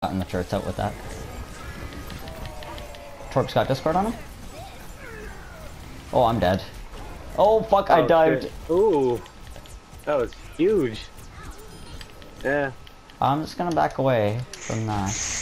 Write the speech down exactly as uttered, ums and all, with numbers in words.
Gotten the turrets out with that. Torp's got Discord on him? Oh, I'm dead. Oh, fuck, I Oh, dived. shit. Ooh. That was huge. Yeah. I'm just gonna back away from that.